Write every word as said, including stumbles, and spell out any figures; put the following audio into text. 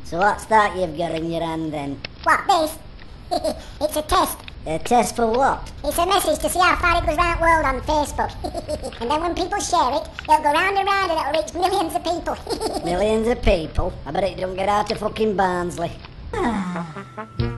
So what's that you've got in your hand then? What, this? It's a test. A test for what? It's a message to see how far it goes round the world on Facebook. And then when people share it, it'll go round and round and it'll reach millions of people. Millions of people? I bet it don't get out of fucking Barnsley.